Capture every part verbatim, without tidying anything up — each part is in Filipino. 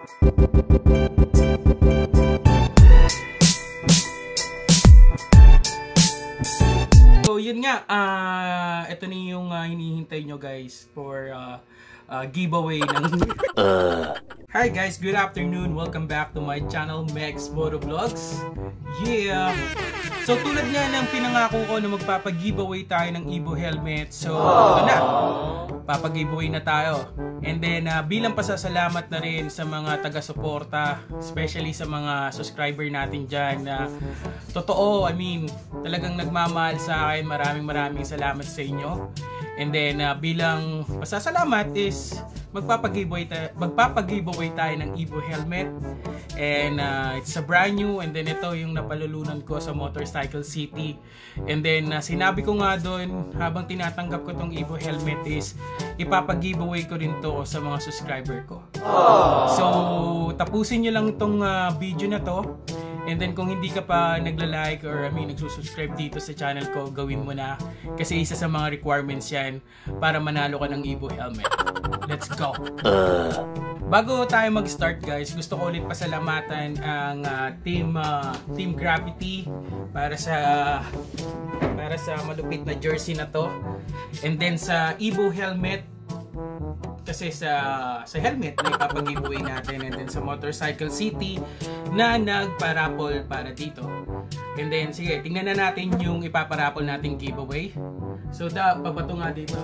So yun nga, uh, ito na yung uh, hinihintay nyo guys for uh, uh, giveaway ng... uh. Hi guys, good afternoon. Welcome back to my channel, Megs Motovlogs. Yeah! So tulad nga ng pinangako ko na magpapag-giveaway tayo ng Evo helmet. So ito na, papag-giveaway na tayo. And then uh, bilang pasasalamat na rin sa mga taga-suporta, especially sa mga subscriber natin dyan na uh, totoo, I mean, talagang nagmamahal sa akin. Maraming maraming salamat sa inyo. And then uh, bilang pasasalamat is magpapag-giveaway tayo, magpapag-giveaway tayo ng Evo helmet. And uh, it's a brand new, and then ito yung napalulunan ko sa Motorcycle City. And then uh, sinabi ko nga doon habang tinatanggap ko tong Evo helmet is ipapag-giveaway ko rin to sa mga subscriber ko. Aww. So tapusin nyo lang tong uh, video na to. And then kung hindi ka pa nagla-like or I mean nagsusubscribe dito sa channel ko, gawin mo na. Kasi isa sa mga requirements yan para manalo ka ng Evo helmet. Let's go! Uh. Bago tayo mag-start guys, gusto ko ulit pasalamatan ang uh, team uh, Team Gravity para sa para sa malupit na jersey na to. And then sa Evo helmet, kasi sa sa helmet na ipapag-giveaway natin, and then sa Motorcycle City na nagparapol para dito. And then sige, tingnan na natin yung ipaparapol nating giveaway. So da, papato nga dito.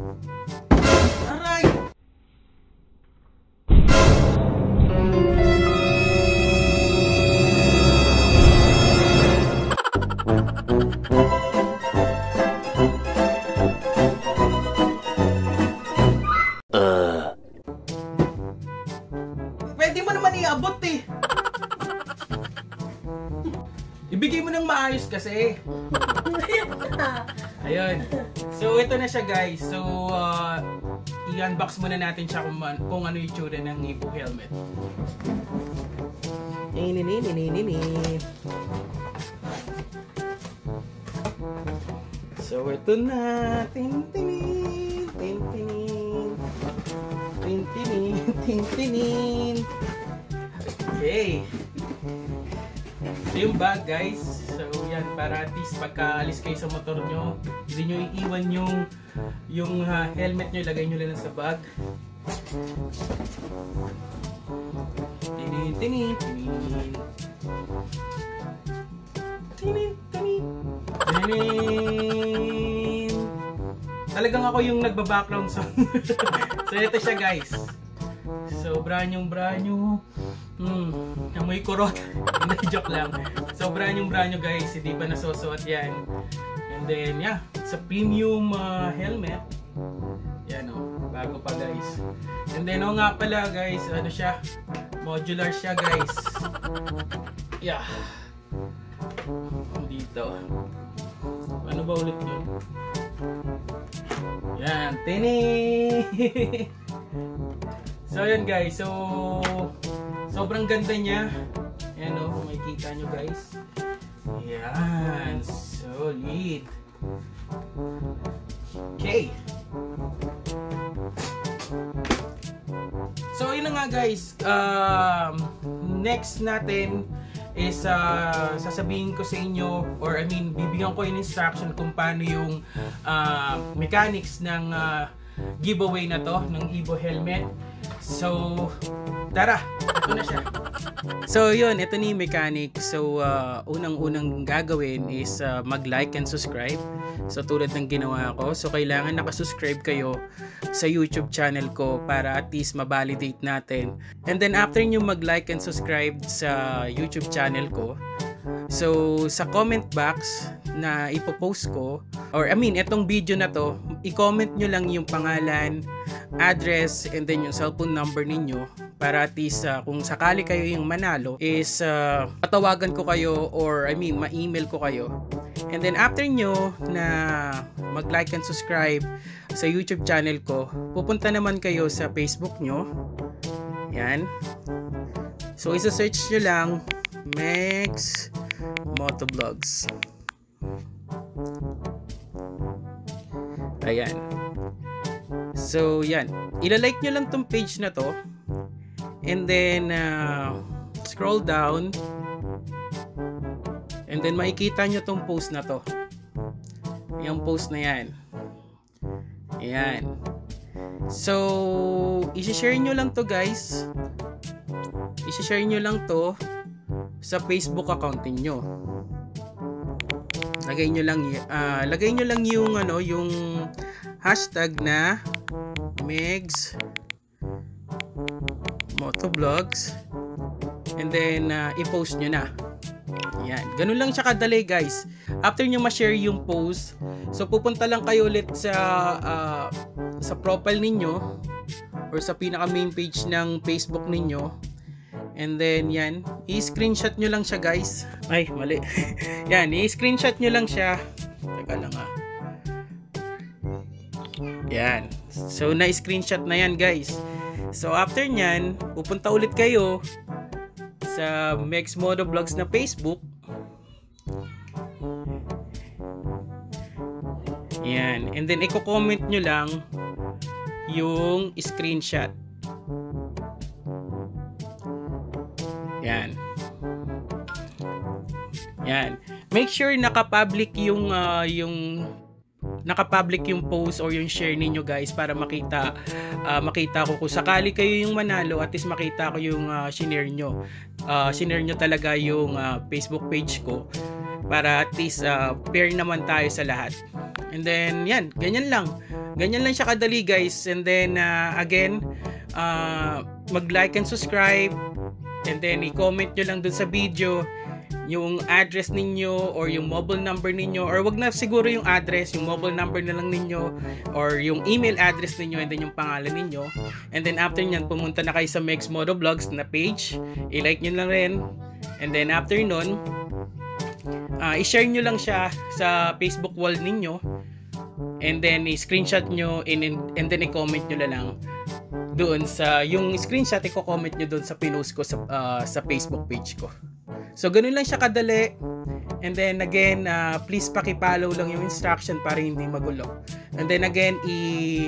Aray! Pwede mo naman iabot eh. Ibigay mo ng maayos kasi. Ayun. So ito na siya guys. So uh, i-unbox muna natin siya kung, kung ano yung tsura ng Evo helmet. So ito na. Tintinin, tintinin, tintinin, tintinin. Okay. Ito yung bag guys. So yan, para at least pagka-alis kayo sa motor nyo, hindi nyo iiwan yung yung uh, helmet nyo, ilagay nyo lang sa bag. Tinin, tinin, tinin. Tinin, tinin. Tinin. Talagang ako yung nagba-background song. So ito siya guys. So brand yung brand new. Hmm, amoy kurot. Hindi, joke lang. So brand yung brand new guys, hindi pa nasusuot yan. And then yeah, it's a premium uh, helmet. Yan o, oh, bago pa guys. And then oh nga pala guys, ano siya, modular siya guys. Yeah. Dito. Ano ba ulit yun? Yan, tini. So yan guys, so sobrang ganda niya. Yan o, oh, makikita nyo guys. Yan, solid. Okay. So yun na nga guys, um, next natin is uh, sasabihin ko sa inyo, or I mean bibigyan ko yung instruction kung paano yung uh, mechanics ng uh, giveaway na to ng Evo helmet. So tara, ito na siya. So yun, ito na yung mechanic. So uh, unang-unang gagawin is uh, mag-like and subscribe. So tulad ng ginawa ko, so kailangan nakasubscribe kayo sa YouTube channel ko para at least ma-validate natin. And then after nyo mag-like and subscribe sa YouTube channel ko, so sa comment box na ipopost ko, or I mean itong video na to, i-comment nyo lang yung pangalan, address, and then yung cellphone number ninyo para at least uh, kung sakali kayo yung manalo is uh, patawagan ko kayo, or I mean ma-email ko kayo. And then after nyo na mag-like and subscribe sa YouTube channel ko, pupunta naman kayo sa Facebook nyo. Yan. So isa-search nyo lang Megs Motovlogs. Ayan. So yan, ilalike nyo lang tong page na to. and then uh, scroll down, and then makikita nyo tong post na to, yung post na yan. Ayan. So i-share nyo lang to guys, i-share nyo lang to sa Facebook account niyo. Lagay nyo lang uh, lagay nyo lang yung ano, yung hashtag na Megs Motovlogs, and then uh, i-post nyo na. Yan, ganun lang siya kadali guys. After nyo ma-share yung post, so pupunta lang kayo ulit sa uh, sa profile ninyo or sa pinaka main page ng Facebook ninyo, and then yan, i-screenshot nyo lang siya guys. Ay, mali. Yan, i-screenshot nyo lang siya. Teka lang ah. Yan. So na-screenshot na yan guys. So after nyan, pupunta ulit kayo sa Megs Motovlogs na Facebook. Yan. And then i-comment nyo lang yung screenshot. Yan. Yan. Make sure naka-public yung uh, yung naka-public yung post or yung share ninyo guys, para makita uh, makita ko kung sakali kayo yung manalo, at least makita ko yung uh, shinare nyo. Uh, shinare nyo talaga yung uh, Facebook page ko, para at least uh, pair naman tayo sa lahat. And then yan, ganyan lang. Ganyan lang siya kadali guys. And then uh, again, uh, mag-like and subscribe. And then i-comment nyo lang dun sa video yung address ninyo or yung mobile number ninyo, or wag na siguro yung address, yung mobile number na lang ninyo or yung email address ninyo, and then yung pangalan ninyo. And then after nyan, pumunta na kayo sa Megs Motovlogs na page, i-like nyo lang rin. And then after nun, uh, i-share nyo lang siya sa Facebook wall ninyo, and then i-screenshot nyo, and, and then i-comment nyo na lang doon sa yung screenshot, i-comment nyo doon sa pinost ko sa, uh, sa Facebook page ko. So ganun lang siya kadali. And then again, uh, please paki-follow lang yung instruction para hindi magulo. And then again, i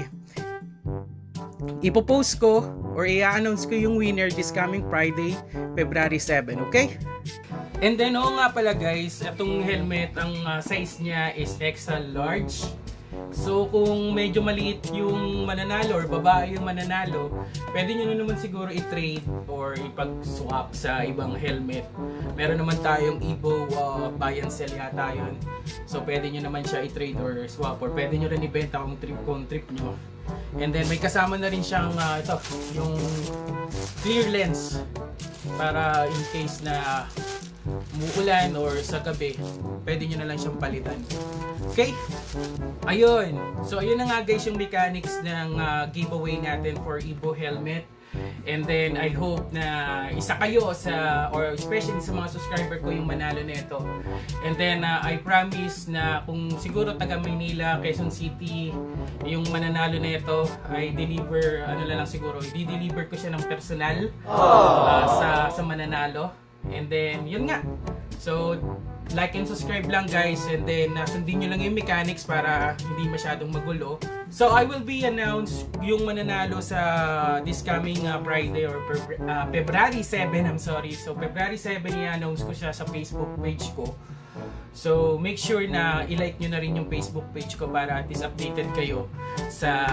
ipopost ko or i-announce ko yung winner this coming Friday, February seven, okay? And then oo nga pala guys, itong helmet, ang uh, size niya is extra large. So kung medyo maliit yung mananalo or babae yung mananalo, pwede nyo na naman siguro i-trade or ipag-swap sa ibang helmet. Meron naman tayong Evo uh, buy and sell yata yun. So pwede nyo naman siya i-trade or swap, or pwede nyo rin ibenta kung trip, kung trip nyo. And then may kasama na rin siyang uh, ito, yung clear lens, para in case na umuulan or sa gabi, pwede nyo na lang siyang palitan. Okay? Ayun. So, ayun na nga guys yung mechanics ng uh, giveaway natin for Evo helmet. And then, I hope na isa kayo sa, or especially sa mga subscriber ko, yung manalo nito. And then, uh, I promise na kung siguro taga Maynila, Quezon City, yung mananalo nito, I deliver, ano lang siguro, i-deliver ko siya ng personal uh, sa, sa mananalo. And then, yun nga. So, like and subscribe lang guys, and then uh, sundin nyo lang yung mechanics para hindi masyadong magulo. So, I will be announce yung mananalo sa this coming uh, Friday or uh, February seven, I'm sorry. So, February seven, i-announce ko siya sa Facebook page ko. So, make sure na i-like nyo na rin yung Facebook page ko para at least updated kayo sa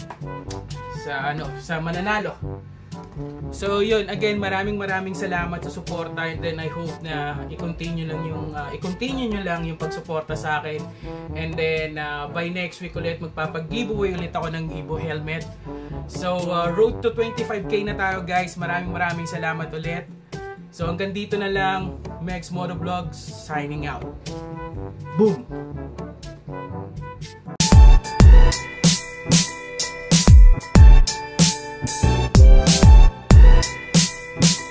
sa ano, sa mananalo. So yun, again, maraming maraming salamat sa suporta, and then I hope na i-continue lang yung uh, i-continue nyo lang yung pagsuporta sa akin. And then uh, by next week ulit magpapag-giveaway ulit ako ng Evo helmet. So uh, road to twenty-five K na tayo guys. Maraming maraming salamat ulit. So hanggang dito na lang. Megs Motovlogs signing out. Boom. We'll be right back.